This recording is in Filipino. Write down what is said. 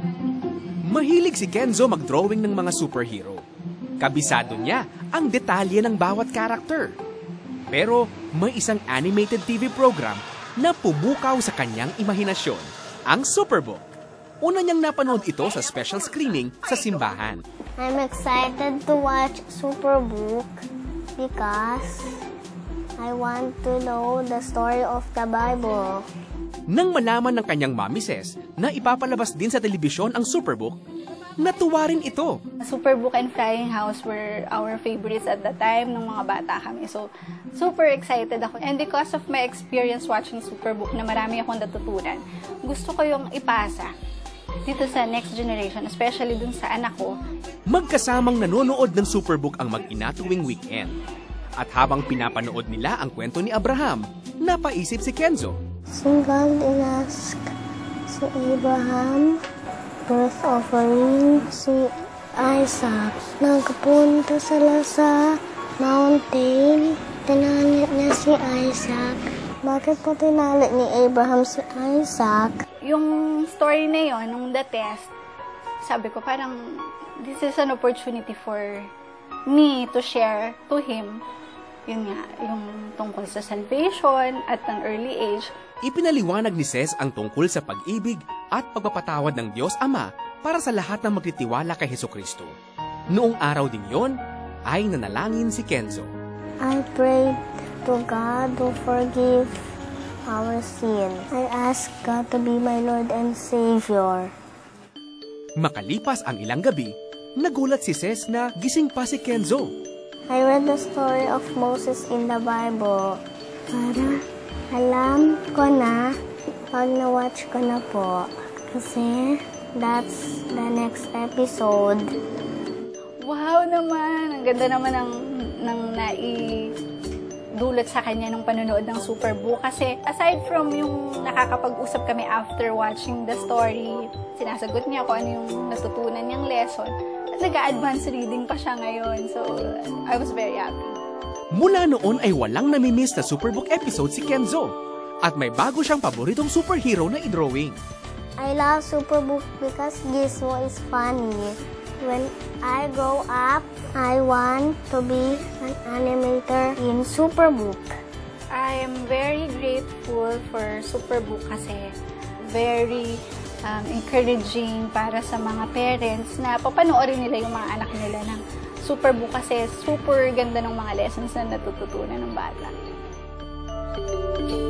Mahilig si Kenzo mag-drawing ng mga superhero. Kabisado niya ang detalye ng bawat karakter. Pero may isang animated TV program na pumukaw sa kanyang imahinasyon, ang Superbook. Una niyang napanood ito sa special screening sa simbahan. I'm excited to watch Superbook because I want to know the story of the Bible. Nang malaman ng kanyang mami Ces na ipapalabas din sa telebisyon ang Superbook, natuwa rin ito. Superbook and Flying House were our favorites at the time nung mga bata kami. So, super excited ako. And because of my experience watching Superbook na marami akong natutunan, gusto ko yung ipasa dito sa next generation, especially dun sa anak ko. Magkasamang nanonood ng Superbook ang mag-ina tuwing weekend. At habang pinapanood nila ang kwento ni Abraham, napaisip si Kenzo. Si God inask si Abraham, birth offering, si Isaac. Nagpunta sila sa mountain, tinali niya si Isaac. Bakit po tinali ni Abraham si Isaac? Yung story na yon, nung The Test, sabi ko parang, this is an opportunity for me to share to him, yun nga, yung tungkol sa salvation at an early age. Ipinaliwanag ni Ces ang tungkol sa pag-ibig at pagpapatawad ng Diyos Ama para sa lahat ng magtitiwala kay Hesukristo. Noong araw din yon, ay nanalangin si Kenzo. I prayed to God to forgive our sin. I asked God to be my Lord and Savior. Makalipas ang ilang gabi, nagulat si Ces na gising pa si Kenzo. I read the story of Moses in the Bible. Para alam ko na pag na-watch ko na po. Kasi that's the next episode. Wow naman! Ang ganda naman ng naidulot sa kanya nung panonood ng Superbook. Kasi aside from yung nakakapag-usap kami after watching the story, sinasagot niya kung ano yung natutunan niyang lesson. At nag-advance reading pa siya ngayon. So, I was very happy. Mula noon ay walang namimiss na Superbook episode si Kenzo. At may bago siyang paboritong superhero na i-drawing. I love Superbook because Gizmo is funny. When I grow up, I want to be an animator in Superbook. I am very grateful for Superbook kasi very encouraging para sa mga parents na papanoorin nila yung mga anak nila ng Superbook kasi super ganda ng mga lessons na natututunan ng bata.